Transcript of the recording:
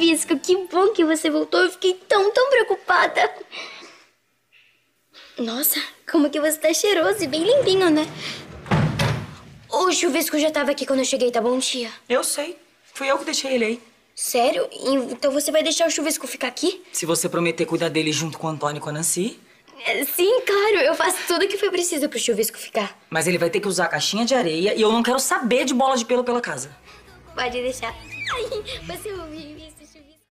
Chuvisco, que bom que você voltou. Eu fiquei tão preocupada. Nossa, como que você tá cheiroso e bem limpinho, né? O Chuvisco já tava aqui quando eu cheguei, tá bom, tia? Eu sei. Fui eu que deixei ele aí. Sério? Então você vai deixar o Chuvisco ficar aqui? Se você prometer cuidar dele junto com o Antônio e com a Nancy. Sim, claro. Eu faço tudo o que foi preciso pro Chuvisco ficar. Mas ele vai ter que usar a caixinha de areia e eu não quero saber de bola de pelo pela casa. Pode deixar. Ai, você ouviu isso?